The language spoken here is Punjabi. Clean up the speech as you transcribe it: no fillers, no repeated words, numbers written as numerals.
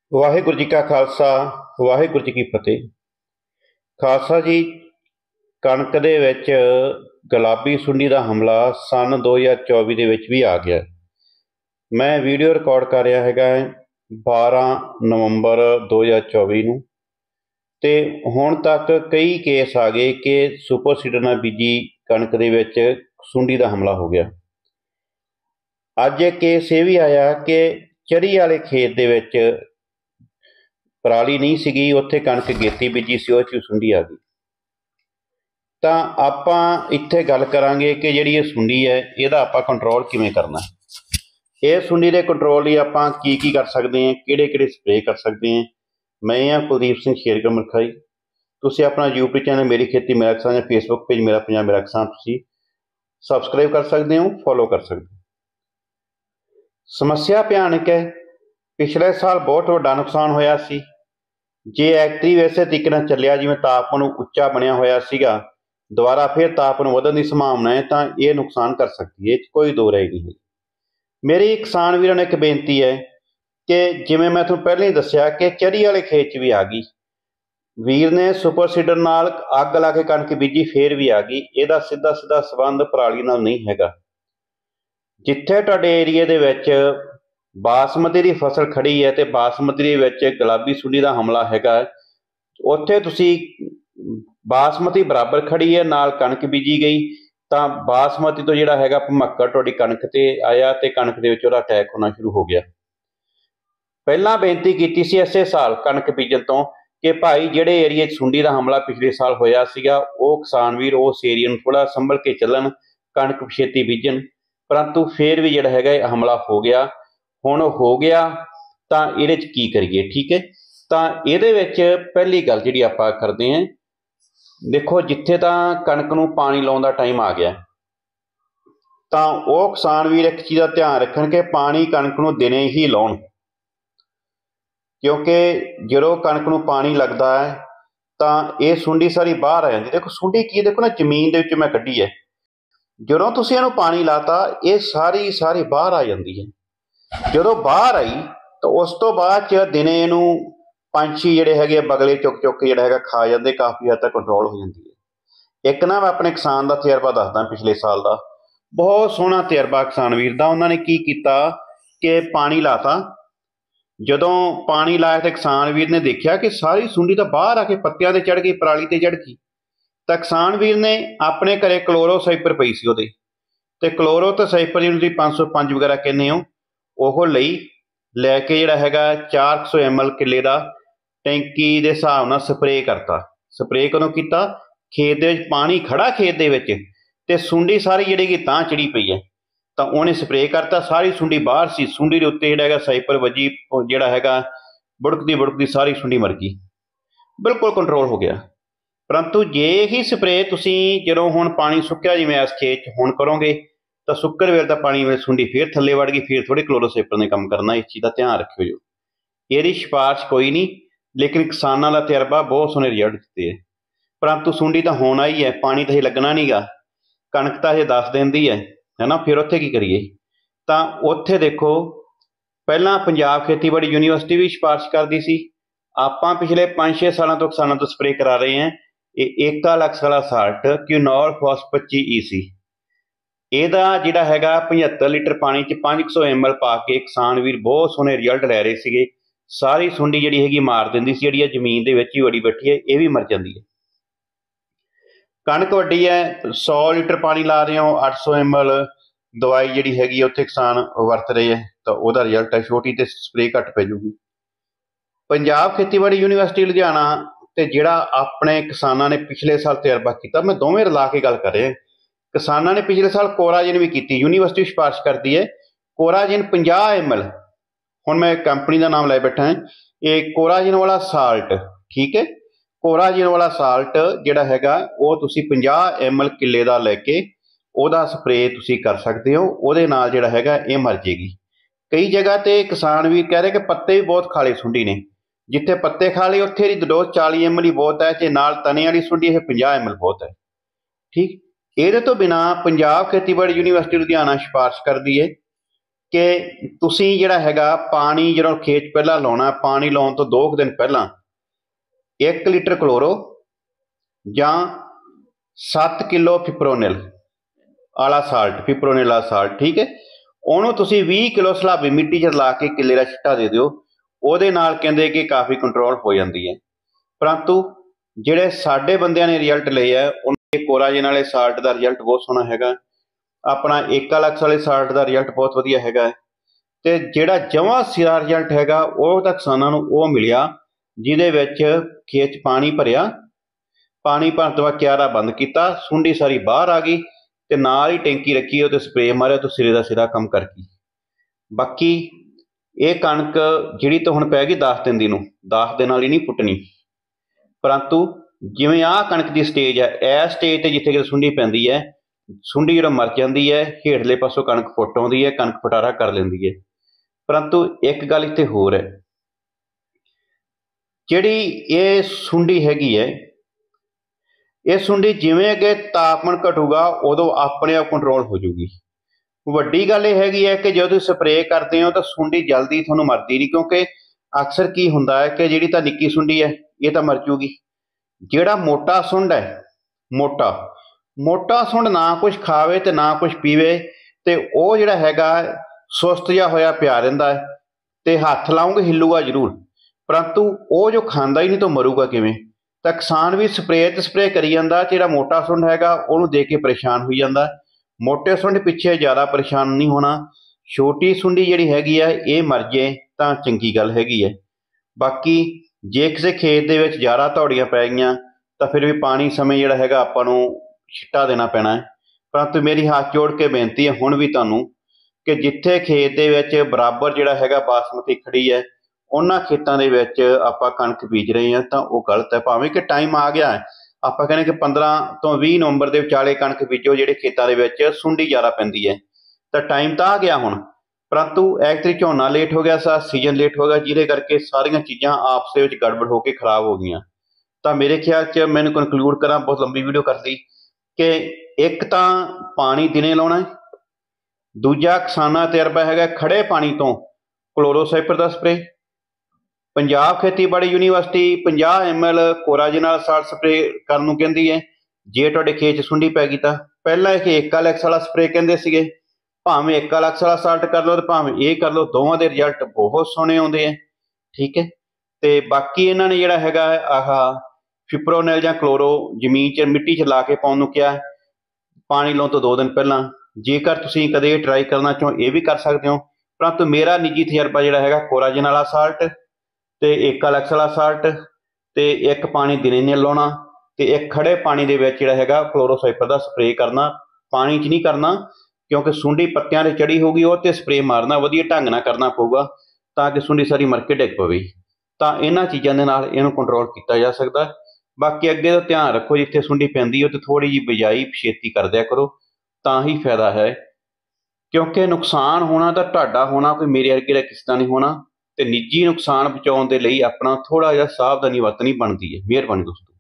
ਵਾਹਿਗੁਰੂ ਜੀ ਕਾ ਖਾਲਸਾ, ਵਾਹਿਗੁਰੂ ਜੀ ਕੀ ਫਤਿਹ। ਖਾਲਸਾ ਜੀ, ਕਣਕ ਦੇ ਵਿੱਚ ਗੁਲਾਬੀ ਸੁੰਡੀ ਦਾ ਹਮਲਾ ਸੰਨ 2024 ਦੇ ਵਿੱਚ ਵੀ ਆ ਗਿਆ। ਮੈਂ ਵੀਡੀਓ ਰਿਕਾਰਡ ਕਰ ਰਿਹਾ ਹੈਗਾ 12 ਨਵੰਬਰ 2024 ਨੂੰ, ਤੇ ਹੁਣ ਤੱਕ ਕਈ ਕੇਸ ਆ ਗਏ ਕਿ ਸੁਪਰ ਸੀਡਰ ਨਾਲ ਬੀਜੀ ਕਣਕ ਦੇ ਵਿੱਚ ਸੁੰਡੀ ਦਾ ਹਮਲਾ ਹੋ ਗਿਆ। ਅੱਜ ਇੱਕ ਕੇਸ ਇਹ ਵੀ ਆਇਆ ਕਿ ਚਰੀ ਵਾਲੇ ਖੇਤ ਦੇ ਵਿੱਚ ਪਰਾਲੀ ਨਹੀਂ ਸੀਗੀ, ਉੱਥੇ ਕਣਕ ਗੇਤੀ ਬੀਜੀ ਸੀ, ਉਹ 'ਚ ਸੁੰਡੀ ਆ ਗਈ। ਤਾਂ ਆਪਾਂ ਇੱਥੇ ਗੱਲ ਕਰਾਂਗੇ ਕਿ ਜਿਹੜੀ ਇਹ ਸੁੰਡੀ ਹੈ ਇਹਦਾ ਆਪਾਂ ਕੰਟਰੋਲ ਕਿਵੇਂ ਕਰਨਾ। ਇਹ ਸੁੰਡੀ ਦੇ ਕੰਟਰੋਲ ਲਈ ਆਪਾਂ ਕੀ ਕੀ ਕਰ ਸਕਦੇ ਹਾਂ, ਕਿਹੜੇ ਕਿਹੜੇ ਸਪਰੇਅ ਕਰ ਸਕਦੇ ਹਾਂ। ਮੈਂ ਹਾਂ ਕੁਲਦੀਪ ਸਿੰਘ ਸ਼ੇਰਗਿੱਲ ਮਲਖਾਈ। ਤੁਸੀਂ ਆਪਣਾ YouTube ਚੈਨਲ ਮੇਰੀ ਖੇਤੀ ਮੇਰਾ ਕਿਸਾਨ ਜਾਂ ਫੇਸਬੁੱਕ ਪੇਜ ਮੇਰਾ ਪੰਜਾਬ ਮੇਰਾ ਕਿਸਾਨ ਤੁਸੀਂ ਸਬਸਕ੍ਰਾਈਬ ਕਰ ਸਕਦੇ ਹੋ, ਫੋਲੋ ਕਰ ਸਕਦੇ ਹੋ। ਸਮੱਸਿਆ ਭਿਆਨਕ ਹੈ। ਪਿਛਲੇ ਸਾਲ ਬਹੁਤ ਵੱਡਾ ਨੁਕਸਾਨ ਹੋਇਆ ਸੀ। ਜੇ ਐਕਟਿਵ ਇਸੇ ਤਰੀਕੇ ਨਾਲ ਚੱਲਿਆ ਜਿਵੇਂ ਤਾਪਮਾਨ ਉੱਚਾ ਬਣਿਆ ਹੋਇਆ ਸੀਗਾ, ਦੁਬਾਰਾ ਫਿਰ ਤਾਪਮਾਨ ਵਧਣ ਦੀ ਸੰਭਾਵਨਾ ਹੈ, ਤਾਂ ਇਹ ਨੁਕਸਾਨ ਕਰ ਸਕਦੀ ਹੈ, ਕੋਈ ਦੋ ਰਾਏ ਨਹੀਂ ਹੈ। ਮੇਰੀ ਕਿਸਾਨ ਵੀਰਾਂ ਨੂੰ ਇੱਕ ਬੇਨਤੀ ਹੈ ਕਿ ਜਿਵੇਂ ਮੈਂ ਤੁਹਾਨੂੰ ਪਹਿਲਾਂ ਹੀ ਦੱਸਿਆ ਕਿ ਚਰੀ ਵਾਲੇ ਖੇਤ 'ਚ ਵੀ ਆ ਗਈ, ਵੀਰ ਨੇ ਸੁਪਰ ਸੀਡਰ ਨਾਲ ਅੱਗ ਲਾ ਕੇ ਕਣਕ ਬੀਜੀ ਫੇਰ ਵੀ ਆ ਗਈ। ਇਹਦਾ ਸਿੱਧਾ ਸੰਬੰਧ ਪਰਾਲੀ ਨਾਲ ਨਹੀਂ ਹੈਗਾ। ਜਿੱਥੇ ਤੁਹਾਡੇ ਏਰੀਏ ਦੇ ਵਿੱਚ ਬਾਸਮਤੀ ਦੀ ਫਸਲ ਖੜੀ ਹੈ ਤੇ ਬਾਸਮਤੀ ਦੇ ਵਿੱਚ ਗੁਲਾਬੀ ਸੁੰਡੀ ਦਾ ਹਮਲਾ ਹੈਗਾ, ਉੱਥੇ ਤੁਸੀਂ ਬਾਸਮਤੀ ਬਰਾਬਰ ਖੜੀ ਹੈ, ਨਾਲ ਕਣਕ ਬੀਜੀ ਗਈ, ਤਾਂ ਬਾਸਮਤੀ ਤੋਂ ਜਿਹੜਾ ਹੈਗਾ ਭਮੱਕੜ ਤੁਹਾਡੀ ਕਣਕ ਤੇ ਆਇਆ ਤੇ ਕਣਕ ਦੇ ਵਿੱਚ ਉਹਦਾ ਅਟੈਕ ਹੋਣਾ ਸ਼ੁਰੂ ਹੋ ਗਿਆ। ਪਹਿਲਾਂ ਬੇਨਤੀ ਕੀਤੀ ਸੀ ਇਸੇ ਸਾਲ ਕਣਕ ਬੀਜਣ ਤੋਂ ਕਿ ਭਾਈ ਜਿਹੜੇ ਏਰੀਏ 'ਚ ਸੁੰਡੀ ਦਾ ਹਮਲਾ ਪਿਛਲੇ ਸਾਲ ਹੋਇਆ ਸੀਗਾ, ਉਹ ਕਿਸਾਨ ਵੀਰ ਉਸ ਏਰੀਏ ਨੂੰ ਥੋੜਾ ਸੰਭਲ ਕੇ ਚੱਲਣ, ਕਣਕ ਛੇਤੀ ਬੀਜਣ। ਪਰੰਤੂ ਫੇਰ ਵੀ ਜਿਹੜਾ ਹੈਗਾ ਇਹ ਹਮਲਾ ਹੋ ਗਿਆ। ਹੁਣ ਹੋ ਗਿਆ ਤਾਂ ਇਹਦੇ 'ਚ ਕੀ ਕਰੀਏ? ਠੀਕ ਹੈ, ਤਾਂ ਇਹਦੇ ਵਿੱਚ ਪਹਿਲੀ ਗੱਲ ਜਿਹੜੀ ਆਪਾਂ ਕਰਦੇ ਹਾਂ, ਦੇਖੋ ਜਿੱਥੇ ਤਾਂ ਕਣਕ ਨੂੰ ਪਾਣੀ ਲਾਉਣ ਦਾ ਟਾਈਮ ਆ ਗਿਆ, ਤਾਂ ਉਹ ਕਿਸਾਨ ਵੀਰ ਇੱਕ ਚੀਜ਼ ਦਾ ਧਿਆਨ ਰੱਖਣ ਕਿ ਪਾਣੀ ਕਣਕ ਨੂੰ ਦਿਨੇ ਹੀ ਲਾਉਣ, ਕਿਉਂਕਿ ਜਦੋਂ ਕਣਕ ਨੂੰ ਪਾਣੀ ਲੱਗਦਾ ਹੈ ਤਾਂ ਇਹ ਸੁੰਡੀ ਸਾਰੀ ਬਾਹਰ ਆ ਜਾਂਦੀ। ਦੇਖੋ ਸੁੰਡੀ ਕੀ, ਦੇਖੋ ਨਾ ਜ਼ਮੀਨ ਦੇ ਵਿੱਚ ਮੈਂ ਕੱਢੀ ਹੈ, ਜਦੋਂ ਤੁਸੀਂ ਇਹਨੂੰ ਪਾਣੀ ਲਾਤਾ ਇਹ ਸਾਰੀ ਬਾਹਰ ਆ ਜਾਂਦੀ ਹੈ। ਜਦੋਂ ਬਾਹਰ ਆਈ ਤਾਂ ਉਸ ਤੋਂ ਬਾਅਦ 'ਚ ਦਿਨੇ ਇਹਨੂੰ ਪੰਛੀ ਜਿਹੜੇ ਹੈਗੇ ਬਗਲੇ ਚੁੱਕ ਕੇ ਜਿਹੜਾ ਹੈਗਾ ਖਾ ਜਾਂਦੇ, ਕਾਫੀ ਹੱਦ ਤੱਕ ਕੰਟਰੋਲ ਹੋ ਜਾਂਦੀ ਹੈ। ਇੱਕ ਨਾ ਮੈਂ ਆਪਣੇ ਕਿਸਾਨ ਦਾ ਤਜਰਬਾ ਦੱਸਦਾ, ਪਿਛਲੇ ਸਾਲ ਦਾ ਬਹੁਤ ਸੋਹਣਾ ਤਜਰਬਾ ਕਿਸਾਨ ਵੀਰ ਦਾ। ਉਹਨਾਂ ਨੇ ਕੀ ਕੀਤਾ ਕਿ ਪਾਣੀ ਲਾਤਾ, ਜਦੋਂ ਪਾਣੀ ਲਾਇਆ ਤੇ ਕਿਸਾਨ ਵੀਰ ਨੇ ਦੇਖਿਆ ਕਿ ਸਾਰੀ ਸੁੰਡੀ ਤਾਂ ਬਾਹਰ ਆ ਕੇ ਪੱਤਿਆਂ ਤੇ ਚੜ੍ਹ ਗਈ, ਪਰਾਲੀ ਤੇ ਚੜ੍ਹ ਗਈ। ਤਾਂ ਕਿਸਾਨ ਵੀਰ ਨੇ ਆਪਣੇ ਘਰੇ ਕਲੋਰੋਸਾਈਪਰ ਪਈ ਸੀ ਉਹਦੇ, ਤੇ ਕਲੋਰੋ ਤੇ ਸਾਈਪਰ ਜਿਹਨੂੰ ਤੁਸੀਂ 505 ਵਗੈਰਾ ਕਹਿੰਦੇ ਹੋ, ਉਹ ਲੈ ਕੇ ਜਿਹੜਾ ਹੈਗਾ 400 ml ਕਿੱਲੇ ਦਾ ਟੈਂਕੀ ਦੇ ਹਿਸਾਬ ਨਾਲ ਸਪਰੇਅ ਕਰਤਾ। ਸਪਰੇਅ ਕਦੋਂ ਕੀਤਾ? ਖੇਤ ਦੇ ਵਿੱਚ ਪਾਣੀ ਖੜਾ, ਖੇਤ ਦੇ ਵਿੱਚ, ਤੇ ਸੁੰਡੀ ਸਾਰੀ ਜਿਹੜੀ ਕਿ ਤਾਂ ਚੜੀ ਪਈ ਹੈ, ਤਾਂ ਉਹਨੇ ਸਪਰੇਅ ਕਰਤਾ। ਸਾਰੀ ਸੁੰਡੀ ਬਾਹਰ ਸੀ, ਸੁੰਡੀ ਦੇ ਉੱਤੇ ਜਿਹੜਾ ਹੈਗਾ ਸਾਈਪਰ ਵੱਜੀ, ਜਿਹੜਾ ਹੈਗਾ ਬੁੜਕਦੀ ਸਾਰੀ ਸੁੰਡੀ ਮਰ ਗਈ, ਬਿਲਕੁਲ ਕੰਟਰੋਲ ਹੋ ਗਿਆ। ਪਰੰਤੂ ਜੇ ਹੀ ਸਪਰੇਅ ਤੁਸੀਂ ਜਦੋਂ ਹੁਣ ਪਾਣੀ ਸੁੱਕਿਆ ਜਿਵੇਂ ਇਸ ਖੇਤ 'ਚ ਹੁਣ ਕਰੋਗੇ, ਤਾਂ ਸੁੱਕਣ ਵੇਲੇ ਤਾਂ ਪਾਣੀ ਵਿੱਚ ਸੁੰਡੀ ਫੇਰ ਥੱਲੇ ਵੜ ਗਈ, ਫੇਰ ਥੋੜੀ ਕਲੋਰੋਸਾਈਪਰ ਨੇ ਕੰਮ ਕਰਨਾ। ਇਸ ਚੀਜ਼ ਦਾ ਧਿਆਨ ਰੱਖਿਓ ਜੋ। ਇਹਦੀ ਸਿਫਾਰਿਸ਼ ਕੋਈ ਨਹੀਂ, ਲੇਕਿਨ ਕਿਸਾਨਾਂ ਦਾ ਤਜਰਬਾ ਬਹੁਤ ਸੋਹਣੇ ਰਿਜ਼ਲਟ ਦਿੱਤੇ ਹੈ। ਪਰੰਤੂ ਸੁੰਡੀ ਤਾਂ ਹੋਣਾ ਹੀ ਹੈ, ਪਾਣੀ ਤਾਂ ਇਹ ਲੱਗਣਾ ਨਹੀਂ ਗਾ, ਕਣਕ ਤਾਂ ਇਹ 10 ਦਿਨ ਦੀ ਹੈ ਨਾ। ਫਿਰ ਉੱਥੇ ਕੀ ਕਰੀਏ? ਤਾਂ ਉੱਥੇ ਦੇਖੋ, ਪਹਿਲਾਂ ਪੰਜਾਬ ਖੇਤੀਬਾੜੀ ਯੂਨੀਵਰਸਿਟੀ ਵੀ ਸਿਫਾਰਿਸ਼ ਕਰਦੀ ਸੀ। ਆਪਾਂ ਪਿਛਲੇ 5-6 ਸਾਲਾਂ ਤੋਂ ਕਿਸਾਨਾਂ ਤੋਂ ਸਪਰੇਅ ਕਰਾ ਰਹੇ ਹਾਂ। ਇਹ ਏਕਾਲਕਸ ਵਾਲਾ ਸਾਲਟ ਕਿਊਨੋਲ ਫੋਸ 25 EC, ਇਹਦਾ ਜਿਹੜਾ ਹੈਗਾ 75 ਲੀਟਰ ਪਾਣੀ 'ਚ 500 ml ਪਾ ਕੇ ਕਿਸਾਨ ਵੀਰ ਬਹੁਤ ਸੋਹਣੇ ਰਿਜ਼ਲਟ ਲੈ ਰਹੇ ਸੀਗੇ। ਸਾਰੀ ਸੁੰਡੀ ਜਿਹੜੀ ਹੈਗੀ ਮਾਰ ਦਿੰਦੀ ਸੀ, ਜਿਹੜੀ ਜ਼ਮੀਨ ਦੇ ਵਿੱਚ ਹੀ ਵੜੀ ਬੈਠੀ ਹੈ ਇਹ ਵੀ ਮਰ ਜਾਂਦੀ ਹੈ। ਕਣਕ ਵੱਡੀ ਹੈ, 100 ਲੀਟਰ ਪਾਣੀ ਲਾ ਰਹੇ ਹੋ, 800 ml ਦਵਾਈ ਜਿਹੜੀ ਹੈਗੀ ਉੱਥੇ ਕਿਸਾਨ ਵਰਤ ਰਹੇ ਹੈ, ਤਾਂ ਉਹਦਾ ਰਿਜ਼ਲਟ ਹੈ ਛੋਟੀ ਤੇ ਸਪਰੇਅ ਘੱਟ ਪੈ ਜੂਗੀ। ਪੰਜਾਬ ਖੇਤੀਬਾੜੀ ਯੂਨੀਵਰਸਿਟੀ ਲੁਧਿਆਣਾ ਤੇ ਜਿਹੜਾ ਆਪਣੇ ਕਿਸਾਨਾਂ ਨੇ ਪਿਛਲੇ ਸਾਲ ਤਜਰਬਾ ਕੀਤਾ, ਮੈਂ ਦੋਵੇਂ ਰਲਾ ਕੇ ਗੱਲ ਕਰ ਰਿਹਾ। ਕਿਸਾਨਾਂ ਨੇ ਪਿਛਲੇ ਸਾਲ ਕੋਰਾਜਨ ਵੀ ਕੀਤੀ, ਯੂਨੀਵਰਸਿਟੀ ਸਿਫਾਰਿਸ਼ ਕਰਦੀ ਹੈ ਕੋਰਾਜਨ 50 ml। ਹੁਣ ਮੈਂ ਕੰਪਨੀ ਦਾ ਨਾਮ ਲੈ ਬੈਠਾ ਹਾਂ, ਇਹ ਕੋਰਾਜਨ ਵਾਲਾ ਸਾਲਟ, ਠੀਕ ਹੈ। ਕੋਰਾਜਨ ਵਾਲਾ ਸਾਲਟ ਜਿਹੜਾ ਹੈਗਾ ਉਹ ਤੁਸੀਂ 50 ml ਕਿੱਲੇ ਦਾ ਲੈ ਕੇ ਉਹਦਾ ਸਪਰੇਅ ਤੁਸੀਂ ਕਰ ਸਕਦੇ ਹੋ। ਉਹਦੇ ਨਾਲ ਜਿਹੜਾ ਹੈਗਾ ਇਹ ਮਰ ਜੇਗੀ। ਕਈ ਜਗ੍ਹਾ ਤੇ ਕਿਸਾਨ ਵੀ ਕਹਿ ਰਹੇ ਕਿ ਪੱਤੇ ਵੀ ਬਹੁਤ ਖਾ ਲਏ ਸੁੰਡੀ ਨੇ, ਜਿੱਥੇ ਪੱਤੇ ਖਾ ਲਏ ਉੱਥੇ ਦੀ ਡੋਜ਼ 40 ml ਹੀ ਬਹੁਤ ਹੈ, ਜੇ ਨਾਲ ਤਣੇ ਵਾਲੀ ਸੁੰਡੀ ਇਹ 50 ml ਬਹੁਤ ਹੈ, ਠੀਕ। ਇਹਦੇ ਤੋਂ ਬਿਨਾਂ ਪੰਜਾਬ ਖੇਤੀਬਾੜੀ ਯੂਨੀਵਰਸਿਟੀ ਲੁਧਿਆਣਾ ਸਿਫਾਰਿਸ਼ ਕਰਦੀ ਹੈ ਕਿ ਤੁਸੀਂ ਜਿਹੜਾ ਹੈਗਾ ਪਾਣੀ ਜਦੋਂ ਖੇਤ ਪਹਿਲਾਂ ਲਾਉਣਾ, ਪਾਣੀ ਲਾਉਣ ਤੋਂ 2 ਦਿਨ ਪਹਿਲਾਂ 1 ਲੀਟਰ ਕਲੋਰੋ ਜਾਂ 7 ਕਿਲੋ ਫਿਪਰੋਨਿਲ ਵਾਲਾ ਸਾਲਟ, ਫਿਪਰੋਨਿਲ ਵਾਲਾ ਸਾਲਟ, ਠੀਕ ਹੈ, ਉਹਨੂੰ ਤੁਸੀਂ 20 ਕਿਲੋ ਸਲਾਬੀ ਮਿੱਟੀ 'ਚ ਲਾ ਕੇ ਕਿੱਲੇ ਦਾ ਛਿੱਟਾ ਦੇ ਦਿਓ। ਉਹਦੇ ਨਾਲ ਕਹਿੰਦੇ ਕਿ ਕਾਫੀ ਕੰਟਰੋਲ ਹੋ ਜਾਂਦੀ ਹੈ। ਪਰੰਤੂ ਜਿਹੜੇ ਸਾਡੇ ਬੰਦਿਆਂ ਨੇ ਰਿਜ਼ਲਟ ਲਏ ਹੈ, ਉਹਨਾਂ ਦੇ ਕੋਰਾਜਨ ਵਾਲੇ ਸਾਲਟ ਦਾ ਰਿਜ਼ਲਟ ਬਹੁਤ ਸੋਹਣਾ ਹੈਗਾ, ਆਪਣਾ ਏਕਾਲਕਸ ਵਾਲੇ ਸਾਲਟ ਦਾ ਰਿਜ਼ਲਟ ਬਹੁਤ ਵਧੀਆ ਹੈਗਾ। ਤੇ ਜਿਹੜਾ ਜਮਾਂ ਸਿਰਾ ਰਿਜ਼ਲਟ ਹੈਗਾ ਉਹ ਤਾਂ ਕਿਸਾਨਾਂ ਨੂੰ ਉਹ ਮਿਲਿਆ ਜਿਹਦੇ ਵਿੱਚ ਖੇਤ 'ਚ ਪਾਣੀ ਭਰਿਆ, ਪਾਣੀ ਭਰਨ ਤੋਂ ਬਾਅਦ ਕਿਆਰਾ ਬੰਦ ਕੀਤਾ, ਸੁੰਡੀ ਸਾਰੀ ਬਾਹਰ ਆ ਗਈ ਤੇ ਨਾਲ ਹੀ ਟੈਂਕੀ ਰੱਖੀ ਉਹ ਤੇ ਸਪਰੇਅ ਮਾਰਿਆ ਤਾਂ ਸਿਰੇ ਦਾ ਸਿਰਾ ਕੰਮ ਕਰ ਗਈ। ਬਾਕੀ ਇਹ ਕਣਕ ਜਿਹੜੀ ਤਾਂ ਹੁਣ ਪੈ ਗਈ 10 ਦਿਨ ਦੀ ਨੂੰ, 10 ਦਿਨ ਵਾਲੀ ਨਹੀਂ ਪੁੱਟਣੀ, ਪਰੰਤੂ ਜਿਵੇਂ ਆਹ ਕਣਕ ਦੀ ਸਟੇਜ ਹੈ, ਇਹ ਸਟੇਜ ਤੇ ਜਿੱਥੇ ਕਿਤੇ ਸੁੰਡੀ ਪੈਂਦੀ ਹੈ, ਸੁੰਡੀ ਜਦੋਂ ਮਰ ਜਾਂਦੀ ਹੈ ਹੇਠਲੇ ਪਾਸੋਂ ਕਣਕ ਫੁੱਟ ਆਉਂਦੀ ਹੈ, ਕਣਕ ਫਟਾਰਾ ਕਰ ਲੈਂਦੀ ਹੈ। ਪਰੰਤੂ ਇੱਕ ਗੱਲ ਇੱਥੇ ਹੋਰ ਹੈ, ਜਿਹੜੀ ਇਹ ਸੁੰਡੀ ਹੈਗੀ ਹੈ, ਇਹ ਸੁੰਡੀ ਜਿਵੇਂ ਅੱਗੇ ਤਾਪਮਾਨ ਘਟੂਗਾ ਉਦੋਂ ਆਪਣੇ ਆਪ ਕੰਟਰੋਲ ਹੋ ਜੂਗੀ। ਵੱਡੀ ਗੱਲ ਇਹ ਹੈਗੀ ਹੈ ਕਿ ਜਦੋਂ ਤੁਸੀਂ ਸਪਰੇਅ ਕਰਦੇ ਹੋ ਤਾਂ ਸੁੰਡੀ ਜਲਦੀ ਤੁਹਾਨੂੰ ਮਰਦੀ ਨਹੀਂ, ਕਿਉਂਕਿ ਅਕਸਰ ਕੀ ਹੁੰਦਾ ਹੈ ਕਿ ਜਿਹੜੀ ਤਾਂ ਨਿੱਕੀ ਸੁੰਡੀ ਹੈ ਇਹ ਤਾਂ ਮਰ ਜੂਗੀ, ਜਿਹੜਾ ਮੋਟਾ ਸੁੰਡ ਹੈ, ਮੋਟਾ ਸੁੰਡ ਨਾ ਕੁਝ ਖਾਵੇ ਤੇ ਨਾ ਕੁਝ ਪੀਵੇ ਤੇ ਉਹ ਜਿਹੜਾ ਹੈਗਾ ਸੁਸਤ ਜਿਹਾ ਹੋਇਆ ਪਿਆ ਰਹਿੰਦਾ ਹੈ ਤੇ ਹੱਥ ਲਾਉਂਗੇ ਹਿੱਲੂਗਾ ਜ਼ਰੂਰ, ਪਰੰਤੂ ਉਹ ਜੋ ਖਾਂਦਾ ਹੀ ਨਹੀਂ ਤਾਂ ਮਰੂਗਾ ਕਿਵੇਂ। ਤਾਂ ਕਿਸਾਨ ਵੀ ਸਪਰੇਅ ਤੇ ਸਪਰੇਅ ਕਰੀ ਜਾਂਦਾ, ਜਿਹੜਾ ਮੋਟਾ ਸੁੰਡ ਹੈਗਾ ਉਹਨੂੰ ਦੇਖ ਕੇ ਪਰੇਸ਼ਾਨ ਹੋਈ ਜਾਂਦਾ। ਮੋਟੇ ਸੁੰਡ ਪਿੱਛੇ ਜ਼ਿਆਦਾ ਪਰੇਸ਼ਾਨ ਨਹੀਂ ਹੋਣਾ, ਛੋਟੀ ਸੁੰਡੀ ਜਿਹੜੀ ਹੈਗੀ ਆ ਇਹ ਮਰ ਜੇ ਤਾਂ ਚੰਗੀ ਗੱਲ ਹੈਗੀ ਹੈ। ਬਾਕੀ ਜੇ ਕਿਸੇ ਖੇਤ ਦੇ ਵਿੱਚ ਜ਼ਿਆਦਾ ਧੌੜੀਆਂ ਪੈ ਗਈਆਂ ਤਾਂ ਫਿਰ ਵੀ ਪਾਣੀ ਸਮੇਂ ਜਿਹੜਾ ਹੈਗਾ ਆਪਾਂ ਨੂੰ ਛਿੱਟਾ ਦੇਣਾ ਪੈਣਾ ਹੈ। ਪਰੰਤੂ ਮੇਰੀ ਹੱਥ ਜੋੜ ਕੇ ਬੇਨਤੀ ਹੈ ਹੁਣ ਵੀ ਤੁਹਾਨੂੰ ਕਿ ਜਿੱਥੇ ਖੇਤ ਦੇ ਵਿੱਚ ਬਰਾਬਰ ਜਿਹੜਾ ਹੈਗਾ ਬਾਸਮਤੀ ਖੜੀ ਹੈ, ਉਹਨਾਂ ਖੇਤਾਂ ਦੇ ਵਿੱਚ ਆਪਾਂ ਕਣਕ ਬੀਜ ਰਹੇ ਹਾਂ ਤਾਂ ਉਹ ਗਲਤ ਹੈ। ਭਾਵੇਂ ਕਿ ਟਾਈਮ ਆ ਗਿਆ ਹੈ, ਆਪਾਂ ਕਹਿੰਦੇ ਕਿ 15 ਤੋਂ 20 ਨਵੰਬਰ ਦੇ ਵਿਚਾਲੇ ਕਣਕ ਬੀਜੋ ਜਿਹੜੇ ਖੇਤਾਂ ਦੇ ਵਿੱਚ ਸੁੰਡੀ ਜ਼ਿਆਦਾ ਪੈਂਦੀ ਹੈ, ਤਾਂ ਟਾਈਮ ਤਾਂ ਆ ਗਿਆ ਹੁਣ, ਪਰੰਤੂ ਐਕਚੁਅਲੀ ਝੋਨਾ ਲੇਟ ਹੋ ਗਿਆ, ਸੀਜ਼ਨ ਲੇਟ ਹੋ ਗਿਆ, ਜਿਹਦੇ ਕਰਕੇ ਸਾਰੀਆਂ ਚੀਜ਼ਾਂ ਆਪਸ ਦੇ ਵਿੱਚ ਗੜਬੜ ਹੋ ਕੇ ਖਰਾਬ ਹੋ ਗਈਆਂ। ਤਾਂ ਮੇਰੇ ਖਿਆਲ 'ਚ ਮੈਨੂੰ ਕਨਕਲੂਡ ਕਰਾਂ, ਬਹੁਤ ਲੰਬੀ ਵੀਡੀਓ ਕਰ ਲਈ, ਕਿ ਇੱਕ ਤਾਂ ਪਾਣੀ ਦਿਨੇ ਲਾਉਣਾ, ਦੂਜਾ ਕਿਸਾਨਾਂ ਦਾ ਤਜਰਬਾ ਹੈਗਾ ਖੜੇ ਪਾਣੀ ਤੋਂ ਕਲੋਰੋਸਾਈਪਰ ਦਾ ਸਪਰੇਅ, ਪੰਜਾਬ ਖੇਤੀਬਾੜੀ ਯੂਨੀਵਰਸਿਟੀ 50 ml ਕੋਰਾਜਨ ਨਾਲ ਸਾਲਟ ਸਪਰੇਅ ਕਰਨ ਨੂੰ ਕਹਿੰਦੀ ਹੈ ਜੇ ਤੁਹਾਡੇ ਖੇਤ 'ਚ ਸੁੰਡੀ ਪੈ ਗਈ ਤਾਂ। ਪਹਿਲਾਂ ਇਹ ਏਕਾਲੈਕਸ ਵਾਲਾ ਸਪਰੇਅ ਕਹਿੰਦੇ ਸੀਗੇ, ਭਾਵੇਂ ਏਕਾਲੈਕਸ ਵਾਲਾ ਸਾਲਟ ਕਰ ਲਓ ਤੇ ਭਾਵੇਂ ਇਹ ਕਰ ਲਓ, ਦੋਵਾਂ ਦੇ ਰਿਜ਼ਲਟ ਬਹੁਤ ਸੋਹਣੇ ਆਉਂਦੇ ਹੈ, ਠੀਕ ਹੈ। ਤੇ ਬਾਕੀ ਇਹਨਾਂ ਨੇ ਜਿਹੜਾ ਹੈਗਾ ਆਹ ਫਿਪਰੋਨਿਲ ਜਾਂ ਕਲੋਰੋ ਜ਼ਮੀਨ 'ਚ ਮਿੱਟੀ 'ਚ ਲਾ ਕੇ ਪਾਉਣ ਨੂੰ ਕਿਹਾ, ਪਾਣੀ ਲਾਉਣ ਤੋਂ 2 ਦਿਨ ਪਹਿਲਾਂ। ਜੇਕਰ ਤੁਸੀਂ ਕਦੇ ਇਹ ਟਰਾਈ ਕਰਨਾ ਚਾਹੋ ਇਹ ਵੀ ਕਰ ਸਕਦੇ ਹੋ, ਪਰੰਤੂ ਮੇਰਾ ਨਿੱਜੀ ਤਜਰਬਾ ਜਿਹੜਾ ਹੈਗਾ ਕੋਰਾਜਨ ਵਾਲਾ ਸਾਲਟ ਤੇ ਏਕਾਲੈਕਸ ਵਾਲਾ ਸਾਲਟ ਤੇ ਇੱਕ ਪਾਣੀ ਦਿਨੇ ਨੇ ਲਾਉਣਾ ਤੇ ਇੱਕ ਖੜੇ ਪਾਣੀ ਦੇ ਵਿੱਚ ਜਿਹੜਾ ਹੈਗਾ ਕਲੋਰੋਸਾਈਪਰ ਦਾ ਸਪਰੇਅ ਕਰਨਾ, ਪਾਣੀ 'ਚ ਨਹੀਂ ਕਰਨਾ ਕਿਉਂਕਿ ਸੁੰਡੀ ਪੱਤਿਆਂ 'ਤੇ ਚੜੀ ਹੋਊਗੀ, ਉਹ 'ਤੇ ਸਪਰੇਅ ਮਾਰਨਾ ਵਧੀਆ ਢੰਗ ਨਾਲ ਕਰਨਾ ਪਊਗਾ ਤਾਂ ਕਿ ਸੁੰਡੀ ਸਾਰੀ ਮਰ ਕੇ ਡਿੱਗ ਪਵੇ। ਤਾਂ ਇਹਨਾਂ ਚੀਜ਼ਾਂ ਦੇ ਨਾਲ ਇਹਨੂੰ ਕੰਟਰੋਲ ਕੀਤਾ ਜਾ ਸਕਦਾ। ਬਾਕੀ ਅੱਗੇ ਤੋਂ ਧਿਆਨ ਰੱਖੋ, ਜਿੱਥੇ ਸੁੰਡੀ ਪੈਂਦੀ ਉਹ 'ਤੇ ਥੋੜ੍ਹੀ ਜਿਹੀ ਬਿਜਾਈ ਛੇਤੀ ਕਰ ਦਿਆ ਕਰੋ ਤਾਂ ਹੀ ਫਾਇਦਾ ਹੈ, ਕਿਉਂਕਿ ਨੁਕਸਾਨ ਹੋਣਾ ਤਾਂ ਤੁਹਾਡਾ ਹੋਣਾ, ਕੋਈ ਮੇਰੇ ਵਰਗੇ ਦਾ ਕਿਸੇ ਦਾ ਨਹੀਂ ਹੋਣਾ। ਤੇ ਨਿੱਜੀ ਨੁਕਸਾਨ ਬਚਾਉਣ ਦੇ ਲਈ ਆਪਣਾ ਥੋੜ੍ਹਾ ਜਿਹਾ ਸਾਵਧਾਨੀ ਵਰਤਣੀ ਬਣਦੀ ਹੈ। ਮਿਹਰਬਾਨੀ ਦੋਸਤੋ।